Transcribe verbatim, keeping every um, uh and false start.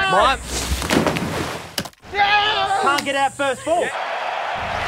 Right. Yeah! Can't get out first ball. Yeah.